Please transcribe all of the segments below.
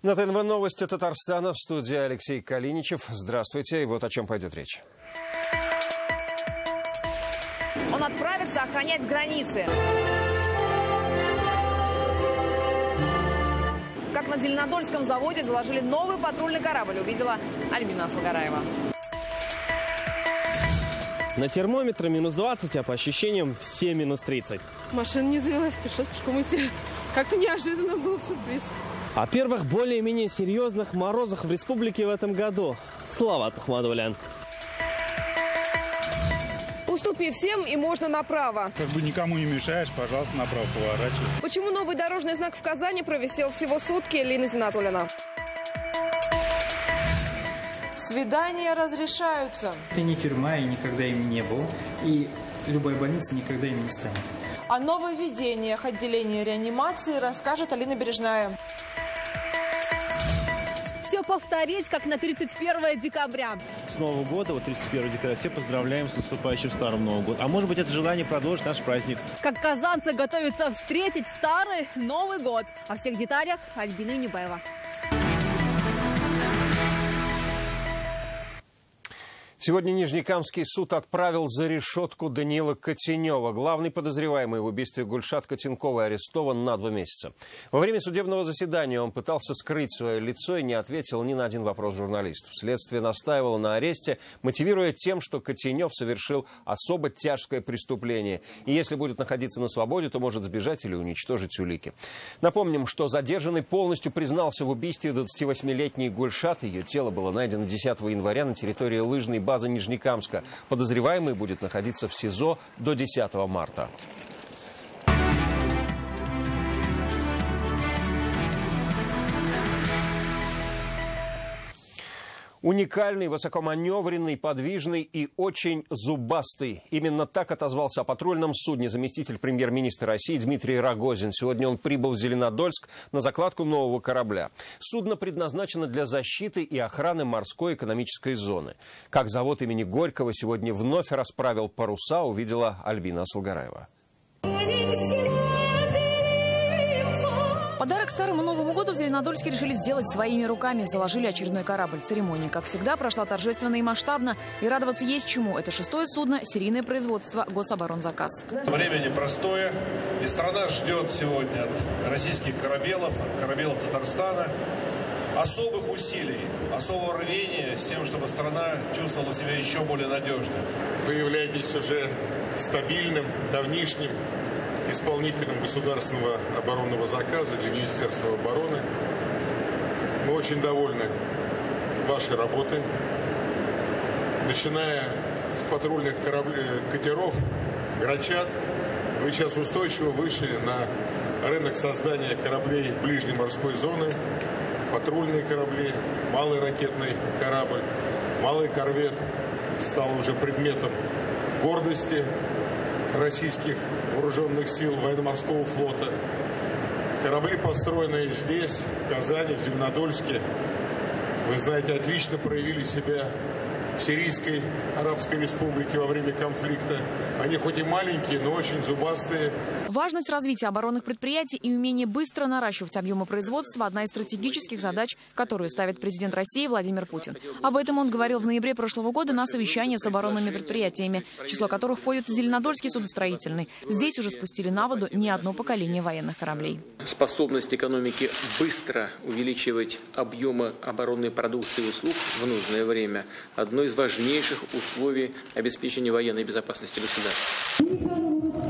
На ТНВ новости Татарстана, в студии Алексей Калиничев. Здравствуйте, и вот о чем пойдет речь. Он отправится охранять границы. Как на Зеленодольском заводе заложили новый патрульный корабль, увидела Альбина Асылгараева. На термометре минус 20, а по ощущениям все минус 30. Машина не завелась, пришлось пешком идти. Как-то неожиданно был сюрприз. О первых более-менее серьезных морозах в республике в этом году. Слава Ахмадовлян. Уступи всем, и можно направо. Как бы никому не мешаешь, пожалуйста, направо поворачивай. Почему новый дорожный знак в Казани провисел всего сутки? Лина Зинатуллина. Свидания разрешаются. Это не тюрьма, и никогда им не был. И любая больница никогда им не станет. О нововведениях отделения реанимации расскажет Алина Бережная. Все повторить, как на 31 декабря. С Нового года, 31 декабря, все поздравляем с наступающим Старым Новым годом. А может быть, это желание продолжить наш праздник. Как казанцы готовятся встретить Старый Новый год. О всех деталях Альбина Небаева. Сегодня Нижнекамский суд отправил за решетку Даниила Котенева. Главный подозреваемый в убийстве Гульшат Котенковой арестован на 2 месяца. Во время судебного заседания он пытался скрыть свое лицо и не ответил ни на один вопрос журналистов. Следствие настаивало на аресте, мотивируя тем, что Котенев совершил особо тяжкое преступление. И если будет находиться на свободе, то может сбежать или уничтожить улики. Напомним, что задержанный полностью признался в убийстве 28-летней Гульшат. Ее тело было найдено 10 января на территории лыжной базы Нижнекамска. Подозреваемый будет находиться в СИЗО до 10 марта. Уникальный, высокоманевренный, подвижный и очень зубастый. Именно так отозвался о патрульном судне заместитель премьер-министра России Дмитрий Рогозин. Сегодня он прибыл в Зеленодольск на закладку нового корабля. Судно предназначено для защиты и охраны морской экономической зоны. Как завод имени Горького сегодня вновь расправил паруса, увидела Альбина Асылгараева. Подарок Старому Новому году в Зеленодольске решили сделать своими руками. Заложили очередной корабль. Церемония, как всегда, прошла торжественно и масштабно. И радоваться есть чему. Это 6-е судно, серийное производство, Гособоронзаказ. Время непростое. И страна ждет сегодня от российских корабелов, от корабелов Татарстана особых усилий, особого рвения с тем, чтобы страна чувствовала себя еще более надежно. Вы являетесь уже стабильным, давнишним исполнителем государственного оборонного заказа для Министерства обороны. Мы очень довольны вашей работой. Начиная с патрульных катеров, грачат, вы сейчас устойчиво вышли на рынок создания кораблей ближней морской зоны, патрульные корабли, малый ракетный корабль, малый корвет стал уже предметом гордости российских вооруженных сил военно-морского флота. Корабли, построенные здесь, в Казани, в Зеленодольске, вы знаете, отлично проявили себя в Сирийской Арабской Республике во время конфликта. Они хоть и маленькие, но очень зубастые. Важность развития оборонных предприятий и умение быстро наращивать объемы производства – одна из стратегических задач, которую ставит президент России Владимир Путин. Об этом он говорил в ноябре прошлого года на совещании с оборонными предприятиями, в число которых входит Зеленодольский судостроительный. Здесь уже спустили на воду не одно поколение военных кораблей. Способность экономики быстро увеличивать объемы оборонной продукции и услуг в нужное время – одно из важнейших условий обеспечения военной безопасности государства.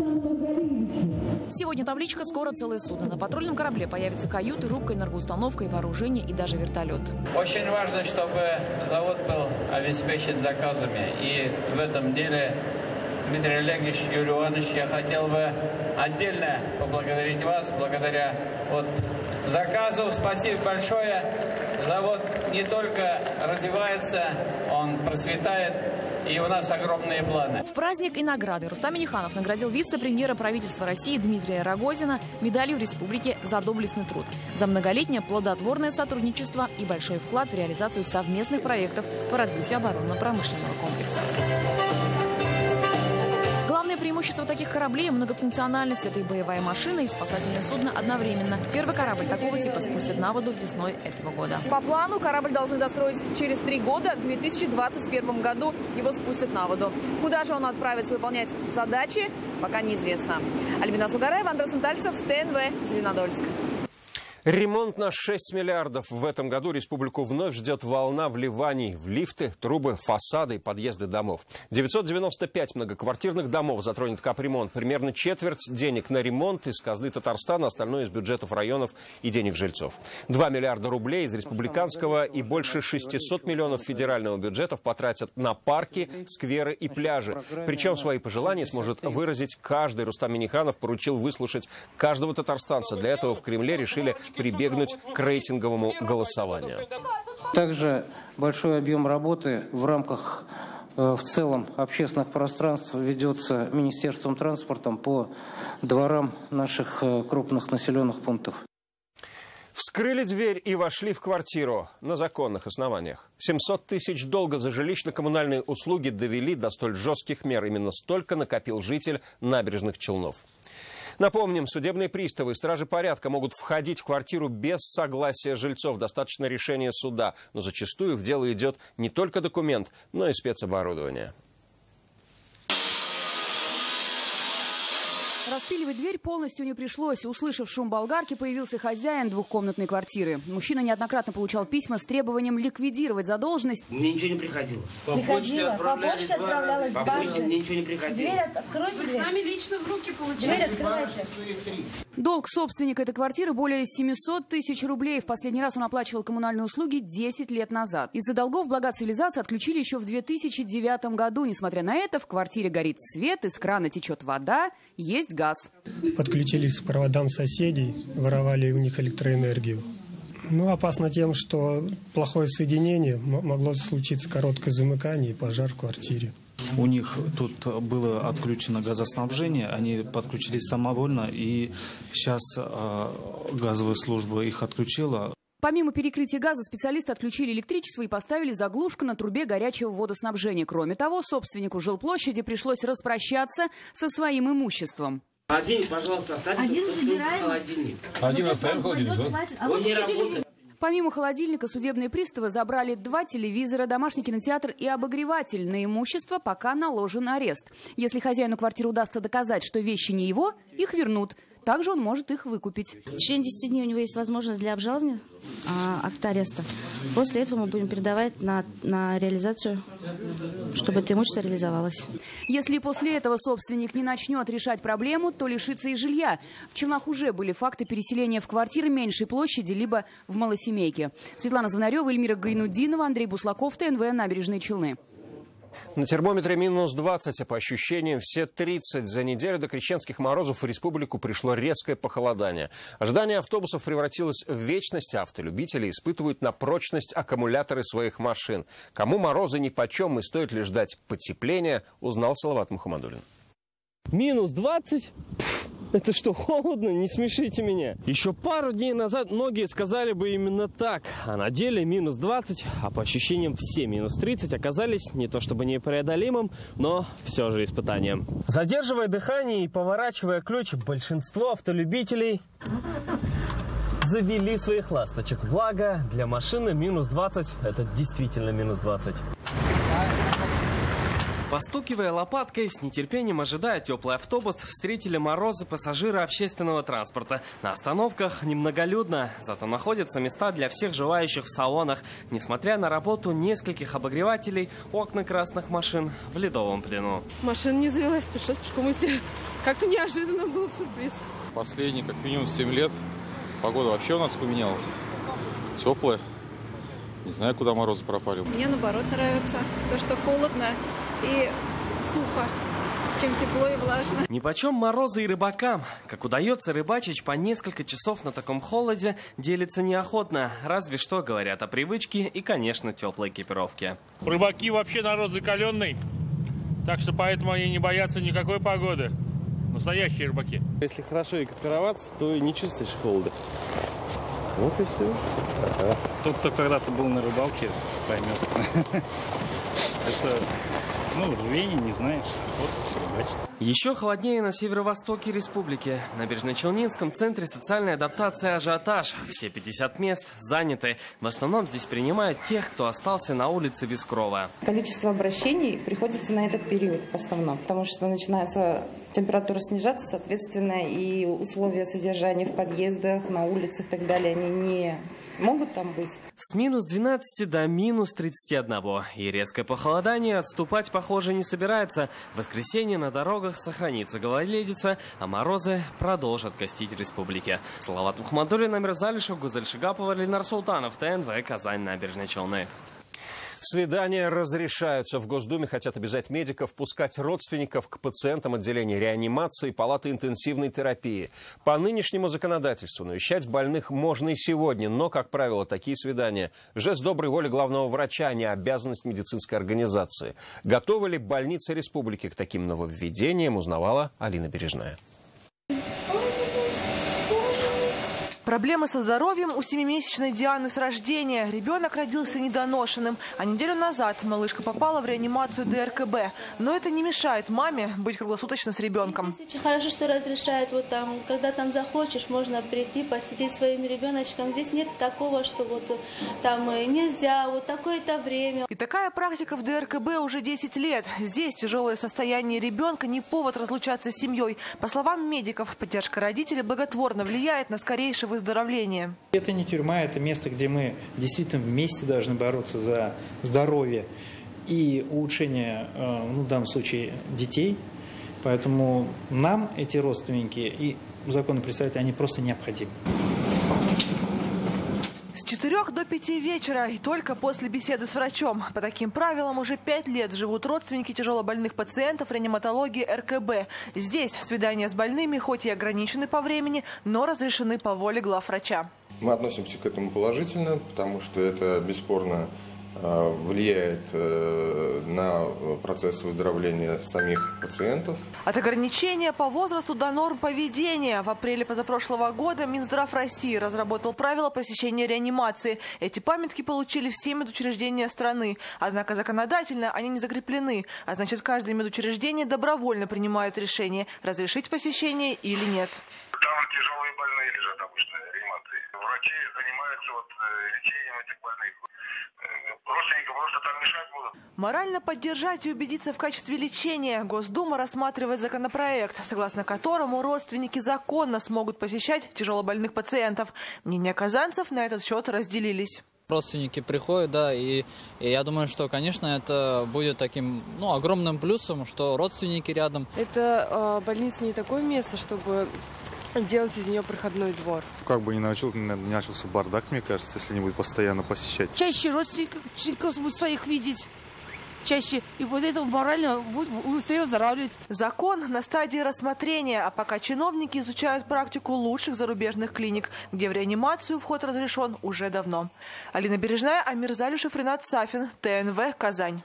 Сегодня табличка «Скоро целое судно». На патрульном корабле появятся каюты, рубка, энергоустановка, и вооружение, и даже вертолет. Очень важно, чтобы завод был обеспечен заказами. И в этом деле, Дмитрий Олегович, Юрий Иванович, я хотел бы отдельно поблагодарить вас. Благодаря заказу спасибо большое. Завод не только развивается, он процветает. И у нас огромные планы. В праздник и награды Рустам Минниханов наградил вице-премьера правительства России Дмитрия Рогозина медалью республики за доблестный труд, за многолетнее плодотворное сотрудничество и большой вклад в реализацию совместных проектов по развитию оборонно-промышленного комплекса. Главное преимущество Преимущество таких кораблей – многофункциональность. Это и боевая машина, и спасательное судно одновременно. Первый корабль такого типа спустят на воду весной этого года. По плану корабль должны достроить через 3 года. В 2021 году его спустят на воду. Куда же он отправится выполнять задачи, пока неизвестно. Альбина Сугараева, Андрей Сантальцев, ТНВ, Зеленодольск. Ремонт на 6 миллиардов. В этом году республику вновь ждет волна вливаний в лифты, трубы, фасады и подъезды домов. 995 многоквартирных домов затронет капремонт. Примерно четверть денег на ремонт из казны Татарстана, остальное из бюджетов районов и денег жильцов. 2 миллиарда рублей из республиканского и больше 600 миллионов федерального бюджетов потратят на парки, скверы и пляжи. Причем свои пожелания сможет выразить каждый. Рустам Минниханов поручил выслушать каждого татарстанца. Для этого в Кремле решили прибегнуть к рейтинговому голосованию. Также большой объем работы в рамках в целом общественных пространств ведется Министерством транспорта по дворам наших крупных населенных пунктов. Вскрыли дверь и вошли в квартиру на законных основаниях. 700 тысяч долга за жилищно-коммунальные услуги довели до столь жестких мер. Именно столько накопил житель Набережных Челнов. Напомним, судебные приставы и стражи порядка могут входить в квартиру без согласия жильцов. Достаточно решения суда. Но зачастую в дело идет не только документ, но и спецоборудование. Распиливать дверь полностью не пришлось. Услышав шум болгарки, появился хозяин двухкомнатной квартиры. Мужчина неоднократно получал письма с требованием ликвидировать задолженность. Мне ничего не приходило. По почте отправлялась бабушка. Мне ничего не приходило. Дверь откройте. Вы сами лично в руки получаете. Дверь открывайте. Долг собственника этой квартиры более 700 тысяч рублей. В последний раз он оплачивал коммунальные услуги 10 лет назад. Из-за долгов блага цивилизации отключили еще в 2009 году. Несмотря на это, в квартире горит свет, из крана течет вода, есть газ. Подключились к проводам соседей, воровали у них электроэнергию. Ну, опасно тем, что плохое соединение, могло случиться короткое замыкание и пожар в квартире. У них тут было отключено газоснабжение, они подключились самовольно, и сейчас газовая служба их отключила. Помимо перекрытия газа, специалисты отключили электричество и поставили заглушку на трубе горячего водоснабжения. Кроме того, собственнику жилплощади пришлось распрощаться со своим имуществом. Холодильник, пожалуйста, оставьте. Один забираем. Холодильник. Один оставим холодильник, да? Он не работает. Помимо холодильника, судебные приставы забрали 2 телевизора, домашний кинотеатр и обогреватель. На имущество пока наложен арест. Если хозяину квартиры удастся доказать, что вещи не его, их вернут. Также он может их выкупить. В течение 10 дней у него есть возможность для обжалования акта ареста. После этого мы будем передавать на реализацию, чтобы это имущество реализовалось. Если после этого собственник не начнет решать проблему, то лишится и жилья. В Челнах уже были факты переселения в квартиры меньшей площади, либо в малосемейке. Светлана Звонарева, Эльмира Гайнуддинова, Андрей Буслаков, ТНВ, Набережные Челны. На термометре минус 20, а по ощущениям все 30. За неделю до крещенских морозов в республику пришло резкое похолодание. Ожидание автобусов превратилось в вечность. Автолюбители испытывают на прочность аккумуляторы своих машин. Кому морозы нипочем и стоит ли ждать потепления, узнал Салават Мухаммадуллин. Минус 20? Это что, холодно? Не смешите меня. Еще пару дней назад многие сказали бы именно так. А на деле минус 20, а по ощущениям все минус 30 оказались не то чтобы непреодолимым, но все же испытанием. Задерживая дыхание и поворачивая ключ, большинство автолюбителей завели своих ласточек. Благо, для машины минус 20 – это действительно минус 20. Постукивая лопаткой, с нетерпением ожидая теплый автобус, встретили морозы пассажиры общественного транспорта. На остановках немноголюдно, зато находятся места для всех желающих в салонах. Несмотря на работу нескольких обогревателей, окна красных машин в ледовом плену. Машина не завелась, пришлось пешком идти. Как-то неожиданно был сюрприз. Последние как минимум 7 лет погода вообще у нас поменялась. Теплая. Не знаю, куда морозы пропали. Мне наоборот нравится то, что холодно и сухо, чем тепло и влажно. Нипочем морозы и рыбакам. Как удается рыбачить по несколько часов на таком холоде, делится неохотно. Разве что говорят о привычке и, конечно, теплой экипировке. Рыбаки вообще народ закаленный, так что поэтому они не боятся никакой погоды. Настоящие рыбаки. Если хорошо экипироваться, то и не чувствуешь холода. Вот и все. Тот, кто когда-то был на рыбалке, поймет. Это, рвение, не знаешь, вот рыбачить. Еще холоднее на северо-востоке республики. На Набережно-Челнинском центре социальной адаптации ажиотаж. Все 50 мест заняты. В основном здесь принимают тех, кто остался на улице без крова. Количество обращений приходится на этот период в основном, потому что начинается температура снижаться, соответственно, и условия содержания в подъездах, на улицах и так далее, они не могут там быть. С минус 12 до минус 31. И резкое похолодание отступать, похоже, не собирается. В воскресенье на дорогах сохранится гололедица, а морозы продолжат гостить в республике. Салават Мухаммадуллин, Амир Залишев, Гузель Шигапова, Ленар Султанов, ТНВ, Казань, Набережные Челны. Свидания разрешаются. В Госдуме хотят обязать медиков пускать родственников к пациентам отделения реанимации, палаты интенсивной терапии. По нынешнему законодательству навещать больных можно и сегодня, но, как правило, такие свидания – жест доброй воли главного врача, а не обязанность медицинской организации. Готовы ли больницы республики к таким нововведениям, узнавала Алина Бережная. Проблемы со здоровьем у 7-месячной Дианы с рождения. Ребенок родился недоношенным, а неделю назад малышка попала в реанимацию ДРКБ. Но это не мешает маме быть круглосуточно с ребенком. Здесь очень хорошо, что разрешают, вот там, когда там захочешь, можно прийти, посидеть своим ребеночком. Здесь нет такого, что вот там нельзя, вот такое-то время. И такая практика в ДРКБ уже 10 лет. Здесь тяжелое состояние ребенка не повод разлучаться с семьей. По словам медиков, поддержка родителей благотворно влияет на скорейшее выздоровление. Это не тюрьма, это место, где мы действительно вместе должны бороться за здоровье и улучшение, в данном случае, детей. Поэтому нам эти родственники и законные представители, они просто необходимы. С 4 до 5 вечера и только после беседы с врачом. По таким правилам уже 5 лет живут родственники тяжелобольных пациентов реаниматологии РКБ. Здесь свидания с больными хоть и ограничены по времени, но разрешены по воле главврача. Мы относимся к этому положительно, потому что это бесспорно влияет на процесс выздоровления самих пациентов. От ограничения по возрасту до норм поведения. В апреле позапрошлого года Минздрав России разработал правила посещения реанимации. Эти памятки получили все медучреждения страны. Однако законодательно они не закреплены. А значит, каждое медучреждение добровольно принимает решение, разрешить посещение или нет. Там тяжелые больные лежат обычно в реанимации. Врачи занимаются лечением этих больных. Родственникам просто там мешать будут. Морально поддержать и убедиться в качестве лечения. Госдума рассматривает законопроект, согласно которому родственники законно смогут посещать тяжелобольных пациентов. Мнения казанцев на этот счет разделились. Родственники приходят, да, и я думаю, что, конечно, это будет таким, огромным плюсом, что родственники рядом. Это больница не такое место, чтобы делать из нее проходной двор. Как бы ни начался бардак, мне кажется, если не будет постоянно посещать. Чаще родственников будет своих видеть. Чаще. И вот это морально будет быстрее выздоравливать. Закон на стадии рассмотрения, а пока чиновники изучают практику лучших зарубежных клиник, где в реанимацию вход разрешен уже давно. Алина Бережная, Амир Залишев, Ренат Сафин, ТНВ, Казань.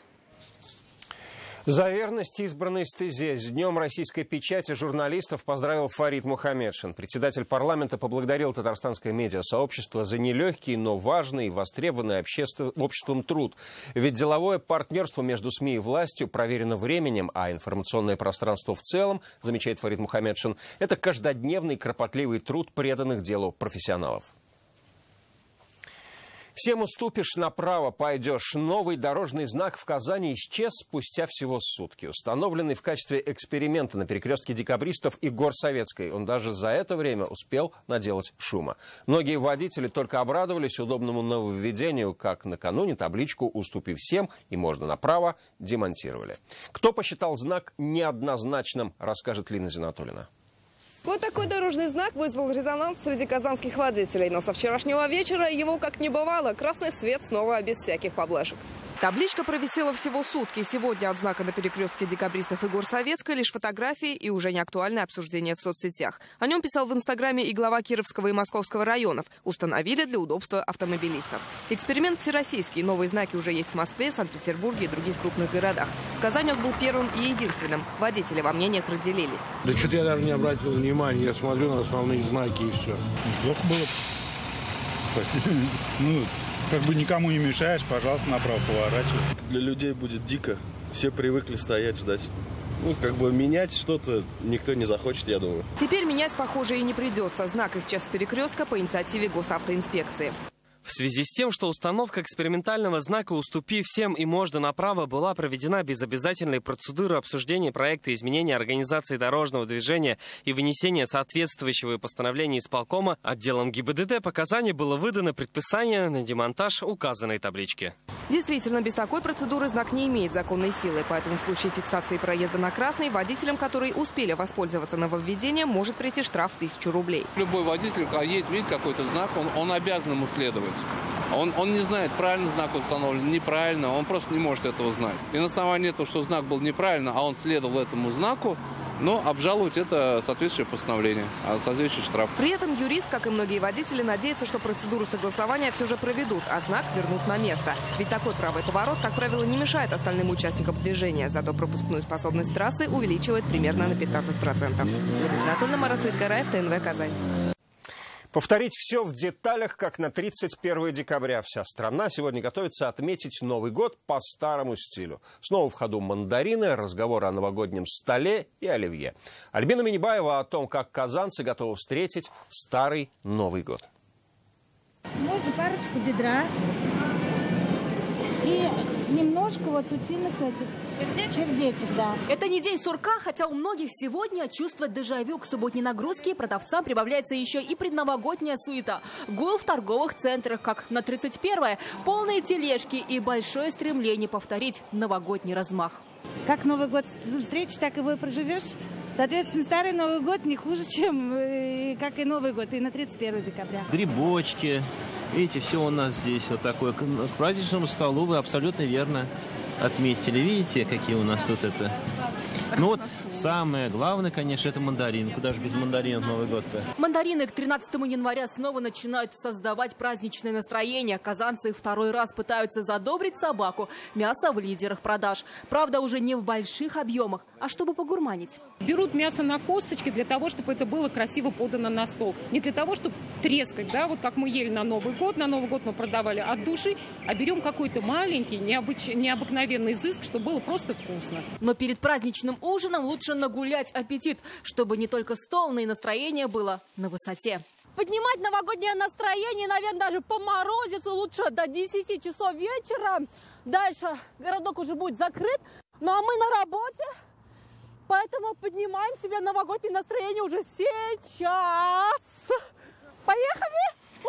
За верность избранной стезе с Днем российской печати журналистов поздравил Фарид Мухаммедшин. Председатель парламента поблагодарил татарстанское медиасообщество за нелегкий, но важный и востребованный обществом труд. Ведь деловое партнерство между СМИ и властью проверено временем, а информационное пространство в целом, замечает Фарид Мухаммедшин, это каждодневный кропотливый труд преданных делу профессионалов. Всем уступишь, направо пойдешь. Новый дорожный знак в Казани исчез спустя всего сутки. Установленный в качестве эксперимента на перекрестке Декабристов и Горсоветской. Он даже за это время успел наделать шума. Многие водители только обрадовались удобному нововведению, как накануне табличку «Уступи всем» и «Можно направо» демонтировали. Кто посчитал знак неоднозначным, расскажет Лина Зинатуллина. Вот такой дорожный знак вызвал резонанс среди казанских водителей. Но со вчерашнего вечера его как не бывало. Красный свет снова без всяких поблажек. Табличка провисела всего сутки. Сегодня от знака на перекрестке Декабристов и Горсоветской лишь фотографии и уже не актуальное обсуждение в соцсетях. О нем писал в Инстаграме и глава Кировского и Московского районов. Установили для удобства автомобилистов. Эксперимент всероссийский. Новые знаки уже есть в Москве, Санкт-Петербурге и других крупных городах. В Казани он был первым и единственным. Водители во мнениях разделились. Да что-то я даже не обратил внимания. Я смотрю на основные знаки и все. Плохо было. Спасибо. Как бы никому не мешаешь, пожалуйста, направо поворачивай. Для людей будет дико. Все привыкли стоять, ждать. менять что-то никто не захочет, я думаю. Теперь менять, похоже, и не придется. Знак исчез с перекрестка по инициативе госавтоинспекции. В связи с тем, что установка экспериментального знака «Уступи всем и можно направо» была проведена без обязательной процедуры обсуждения проекта изменения организации дорожного движения и вынесения соответствующего постановления исполкома, отделом ГИБДД по Казани было выдано предписание на демонтаж указанной таблички. Действительно, без такой процедуры знак не имеет законной силы, поэтому в случае фиксации проезда на красный водителям, которые успели воспользоваться нововведением, может прийти штраф в 1000 рублей. Любой водитель, когда едет, видит какой-то знак, он обязан ему следовать. Он не знает, правильно знак установлен, неправильно, он просто не может этого знать. И на основании того, что знак был неправильно, а он следовал этому знаку, но обжаловать это соответствующее постановление, соответствующий штраф. При этом юрист, как и многие водители, надеется, что процедуру согласования все же проведут, а знак вернут на место. Ведь такой правый поворот, как правило, не мешает остальным участникам движения, зато пропускную способность трассы увеличивает примерно на 15%. Анатольевна, Марат Цветгараев, ТНВ Казань. Повторить все в деталях, как на 31 декабря. Вся страна сегодня готовится отметить Новый год по старому стилю. Снова в ходу мандарины, разговоры о новогоднем столе и оливье. Альбина Минибаева о том, как казанцы готовы встретить старый Новый год. Можно парочку бедра и немножко вот утиных этих сердечек, да. Это не день сурка, хотя у многих сегодня чувство дежавю. К субботней нагрузке продавцам прибавляется еще и предновогодняя суета. Гул в торговых центрах, как на 31-е, полные тележки и большое стремление повторить новогодний размах. Как Новый год встретишь, так его и проживешь. Соответственно, старый Новый год не хуже, чем как и Новый год, и на 31 декабря. Грибочки, видите, все у нас здесь вот такое. К праздничному столу вы абсолютно верно отметили. Видите, какие у нас тут это? Ну вот, самое главное, конечно, это мандарин. Куда же без мандаринов Новый год-то? Мандарины к 13 января снова начинают создавать праздничное настроение. Казанцы второй раз пытаются задобрить собаку. Мясо в лидерах продаж. Правда, уже не в больших объемах, а чтобы погурманить. Берут мясо на косточки для того, чтобы это было красиво подано на стол. Не для того, чтобы трескать, да, вот как мы ели на Новый год. На Новый год мы продавали от души, а берем какой-то маленький, необыкновенный изыск, чтобы было просто вкусно. Но перед праздничным ужином лучше нагулять аппетит, чтобы не только стол, но и настроение было на высоте. Поднимать новогоднее настроение, наверное, даже по морозицу лучше до 10 часов вечера. Дальше городок уже будет закрыт, ну а мы на работе, поэтому поднимаем себе новогоднее настроение уже сейчас. Поехали!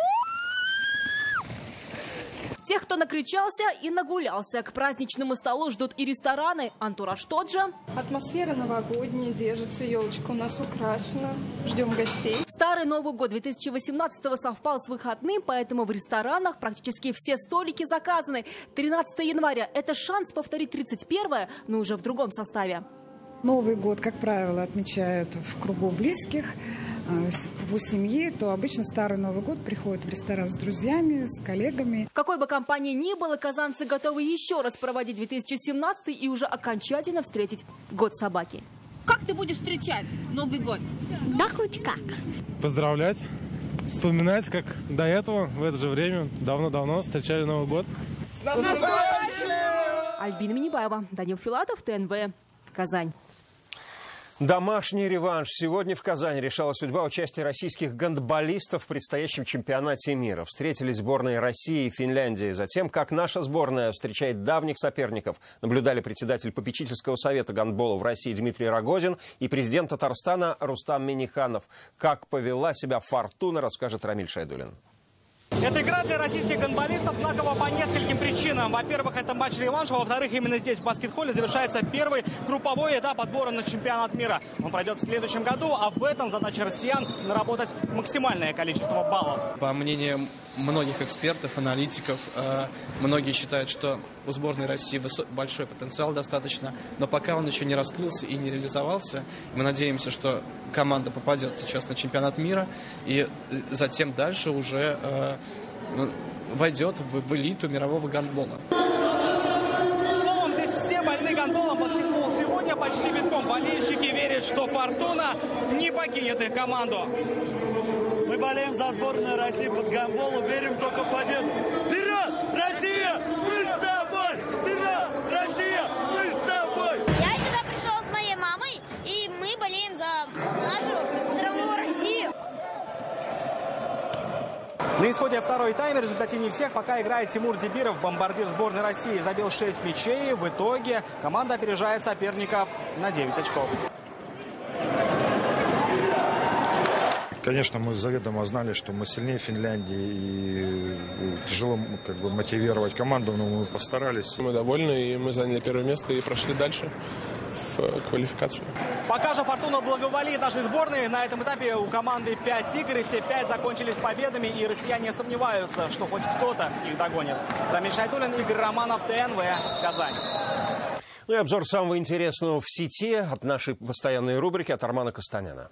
Тех, кто накричался и нагулялся, к праздничному столу ждут и рестораны. Антураж тот же. Атмосфера новогодняя, держится, елочка у нас украшена. Ждем гостей. Старый Новый год 2018 совпал с выходным, поэтому в ресторанах практически все столики заказаны. 13 января – это шанс повторить 31-е, но уже в другом составе. Новый год, как правило, отмечают в кругу близких, в кругу семьи, то обычно старый Новый год приходит в ресторан с друзьями, с коллегами. В какой бы компании ни было, казанцы готовы еще раз проводить 2017 и уже окончательно встретить год собаки. Как ты будешь встречать Новый год? Да хоть как. Поздравлять, вспоминать, как до этого, в это же время, давно-давно встречали Новый год. С наступающим! Альбина Минибаева, Данил Филатов, ТНВ, Казань. Домашний реванш. Сегодня в Казани решалась судьба участия российских гандболистов в предстоящем чемпионате мира. Встретились сборные России и Финляндии. Затем, как наша сборная встречает давних соперников, наблюдали председатель попечительского совета гандбола в России Дмитрий Рогозин и президент Татарстана Рустам Минниханов. Как повела себя «Фортуна», расскажет Рамиль Шайдуллин. Эта игра для российских гандболистов знакова по нескольким причинам. Во-первых, это матч реванша. Во-вторых, именно здесь, в баскет-холле, завершается первый групповой этап отбора на чемпионат мира. Он пройдет в следующем году, а в этом задача россиян – наработать максимальное количество баллов. По мнению многих экспертов, аналитиков, многие считают, что у сборной России большой потенциал достаточно, но пока он еще не раскрылся и не реализовался. Мы надеемся, что команда попадет сейчас на чемпионат мира и затем дальше уже войдет в элиту мирового гандбола. Словом, здесь все больны гандболом. Баскетбол сегодня почти битком. Болельщики верят, что «Фортуна» не покинет их команду. Мы болеем за сборную России под гандболом, верим только в победу. Вперед, Россия! Мы с тобой! Вперед, Россия! Мы с тобой! Я сюда пришел с моей мамой. На исходе второй тайм результативнее всех пока играет Тимур Дибиров, бомбардир сборной России. Забил 6 мячей. В итоге команда опережает соперников на 9 очков. Конечно, мы заведомо знали, что мы сильнее Финляндии, и тяжело мотивировать команду, но мы постарались. Мы довольны, и мы заняли первое место и прошли дальше в квалификацию. Пока же фортуна благоволит нашей сборной. На этом этапе у команды 5 игр, и все 5 закончились победами, и россияне сомневаются, что хоть кто-то их догонит. Рамиль Шайтулин, Игорь Романов, ТНВ, Казань. Ну и обзор самого интересного в сети от нашей постоянной рубрики от Армана Костаняна.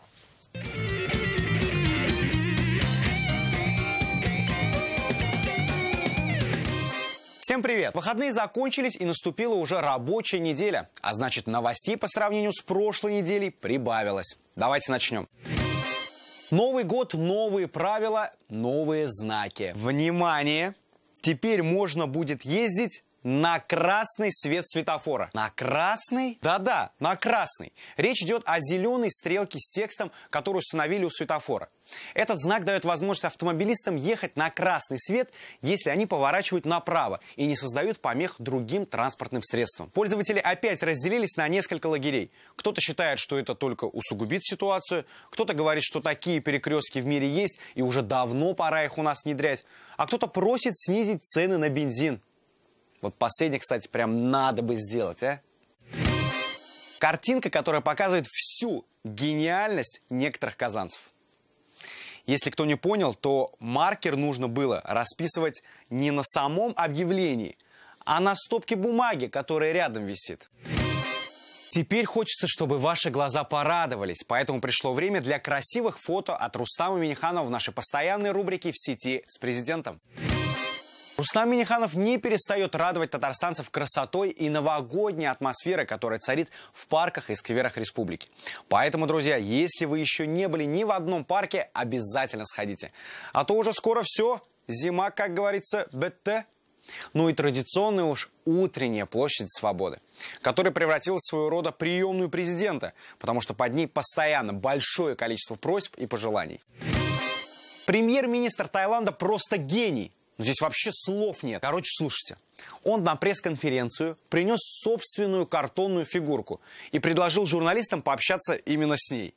Всем привет! Выходные закончились, и наступила уже рабочая неделя. А значит, новостей по сравнению с прошлой неделей прибавилось. Давайте начнем. Новый год, новые правила, новые знаки. Внимание! Теперь можно будет ездить на красный свет светофора. На красный? Да-да, на красный. Речь идет о зеленой стрелке с текстом, которую установили у светофора. Этот знак дает возможность автомобилистам ехать на красный свет, если они поворачивают направо и не создают помех другим транспортным средствам. Пользователи опять разделились на несколько лагерей. Кто-то считает, что это только усугубит ситуацию, кто-то говорит, что такие перекрестки в мире есть и уже давно пора их у нас внедрять, а кто-то просит снизить цены на бензин. Вот последнее, кстати, прям надо бы сделать, а? Картинка, которая показывает всю гениальность некоторых казанцев. Если кто не понял, то маркер нужно было расписывать не на самом объявлении, а на стопке бумаги, которая рядом висит. Теперь хочется, чтобы ваши глаза порадовались, поэтому пришло время для красивых фото от Рустама Минниханова в нашей постоянной рубрике «В сети с президентом». Рустам Минниханов не перестает радовать татарстанцев красотой и новогодней атмосферой, которая царит в парках и скверах республики. Поэтому, друзья, если вы еще не были ни в одном парке, обязательно сходите. А то уже скоро все, зима, как говорится, БТ. Ну и традиционная уж утренняя площадь Свободы, которая превратилась в своего рода приемную президента, потому что под ней постоянно большое количество просьб и пожеланий. Премьер-министр Таиланда просто гений. Здесь вообще слов нет. Короче, слушайте. Он на пресс-конференцию принес собственную картонную фигурку и предложил журналистам пообщаться именно с ней.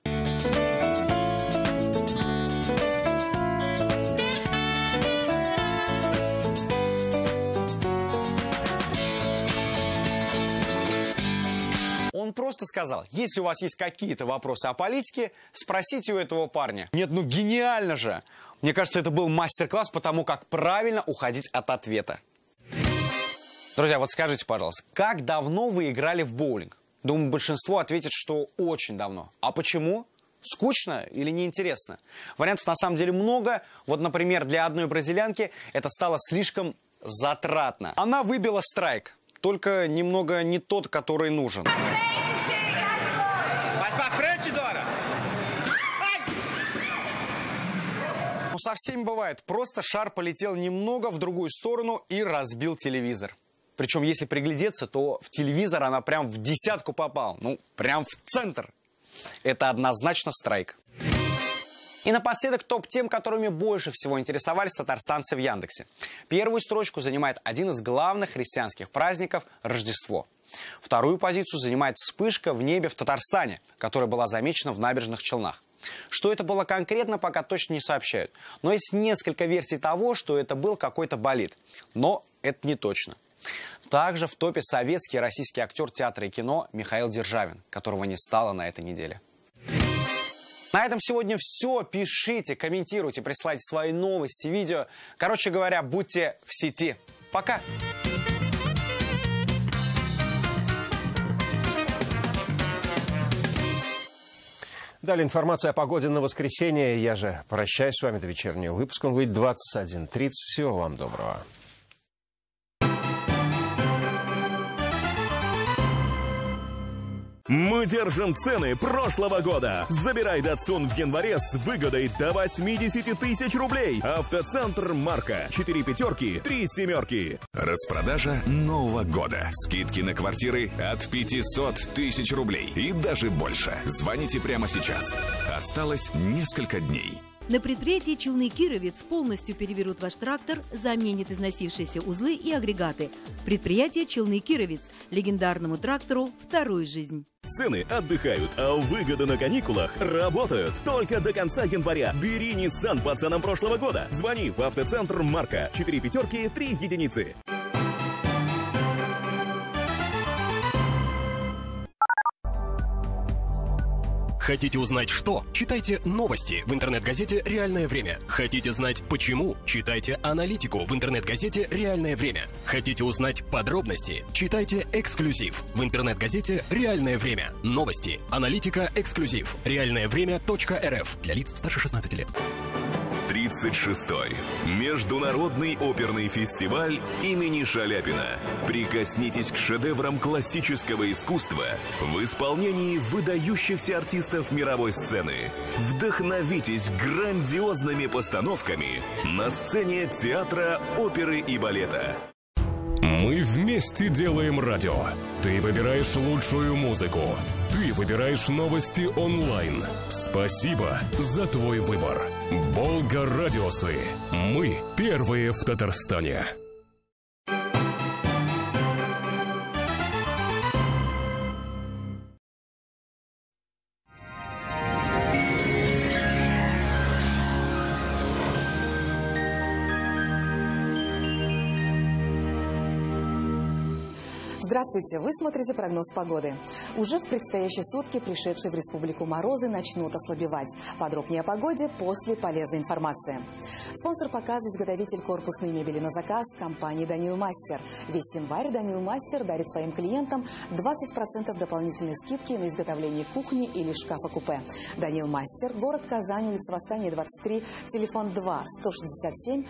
Он просто сказал, если у вас есть какие-то вопросы о политике, спросите у этого парня. Нет, ну гениально же! Мне кажется, это был мастер-класс по тому, как правильно уходить от ответа. Друзья, вот скажите, пожалуйста, как давно вы играли в боулинг? Думаю, большинство ответит, что очень давно. А почему? Скучно или неинтересно? Вариантов на самом деле много. Вот, например, для одной бразилянки это стало слишком затратно. Она выбила страйк, только немного не тот, который нужен. Ну, со всеми бывает. Просто шар полетел немного в другую сторону и разбил телевизор. Причем, если приглядеться, то в телевизор она прям в десятку попала. Ну, прям в центр. Это однозначно страйк. И напоследок топ-тем, которыми больше всего интересовались татарстанцы в Яндексе. Первую строчку занимает один из главных христианских праздников – Рождество. Вторую позицию занимает вспышка в небе в Татарстане, которая была замечена в Набережных Челнах. Что это было конкретно, пока точно не сообщают. Но есть несколько версий того, что это был какой-то болид. Но это не точно. Также в топе советский и российский актер театра и кино Михаил Державин, которого не стало на этой неделе. На этом сегодня все. Пишите, комментируйте, присылайте свои новости, видео. Короче говоря, будьте в сети. Пока! Далее информация о погоде на воскресенье. Я же прощаюсь с вами до вечернего выпуска. Он выйдет 21:30. Всего вам доброго. Мы держим цены прошлого года. Забирай Datsun в январе с выгодой до 80 тысяч рублей. Автоцентр «Марка». 4 пятерки, 3 семерки. Распродажа Нового года. Скидки на квартиры от 500 тысяч рублей и даже больше. Звоните прямо сейчас. Осталось несколько дней. На предприятии «Челны Кировец» полностью переберут ваш трактор, заменят износившиеся узлы и агрегаты. Предприятие «Челны Кировец». Легендарному трактору вторую жизнь. Цены отдыхают, а выгоды на каникулах работают. Только до конца января. Бери Nissan по ценам прошлого года. Звони в автоцентр «Марка». 4 пятерки, 3 единицы. Хотите узнать что? Читайте новости в интернет-газете «Реальное время». Хотите знать почему? Читайте аналитику в интернет-газете «Реальное время». Хотите узнать подробности? Читайте эксклюзив в интернет-газете «Реальное время». Новости, аналитика, эксклюзив. Реальное время.рф для лиц старше 16 лет. 36-й Международный оперный фестиваль имени Шаляпина. Прикоснитесь к шедеврам классического искусства в исполнении выдающихся артистов мировой сцены. Вдохновитесь грандиозными постановками на сцене театра, оперы и балета. Мы вместе делаем радио. Ты выбираешь лучшую музыку. Ты выбираешь новости онлайн. Спасибо за твой выбор. Болга Радиосы. Мы первые в Татарстане. Здравствуйте! Вы смотрите прогноз погоды. Уже в предстоящие сутки пришедшие в республику морозы начнут ослабевать. Подробнее о погоде после полезной информации. Спонсор показа — изготовитель корпусной мебели на заказ компании «Данил Мастер». Весь январь «Данил Мастер» дарит своим клиентам 20% дополнительной скидки на изготовление кухни или шкафа-купе. «Данил Мастер», город Казань, улица Восстания, 23, телефон 2 167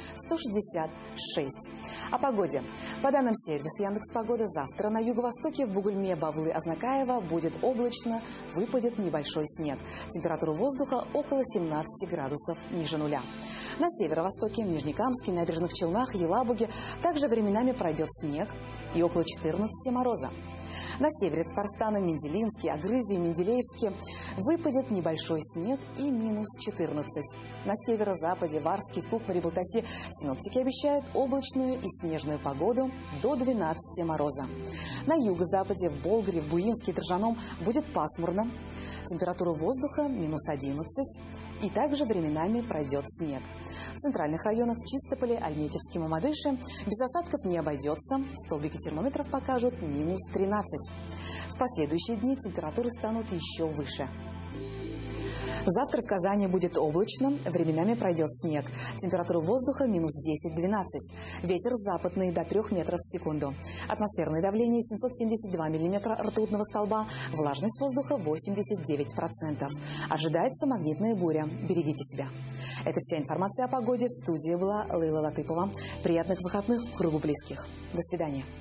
166. О погоде. По данным сервиса Яндекс.Погода, завтра на юго-востоке в Бугульме, Бавлы, Азнакаево будет облачно, выпадет небольшой снег. Температура воздуха около 17 градусов ниже нуля. На северо-востоке, в Нижнекамске, Набережных Челнах, Елабуге также временами пройдет снег и около 14 мороза. На севере Татарстана, Менделинске, Агрызе, Менделеевске выпадет небольшой снег и минус 14. На северо-западе, Варске, Кукмаре, Балтасе синоптики обещают облачную и снежную погоду до 12 мороза. На юго-западе, в Болгаре, в Буинске и Дрожжаном будет пасмурно. Температура воздуха минус 11. И также временами пройдет снег. В центральных районах, в Чистополе, Альметьевске, Мамадыше без осадков не обойдется. Столбики термометров покажут минус 13. В последующие дни температуры станут еще выше. Завтра в Казани будет облачно, временами пройдет снег. Температура воздуха минус 10-12. Ветер западный до 3 метров в секунду. Атмосферное давление 772 миллиметра ртутного столба. Влажность воздуха 89%. Ожидается магнитная буря. Берегите себя. Это вся информация о погоде. В студии была Лейла Латыпова. Приятных выходных в кругу близких. До свидания.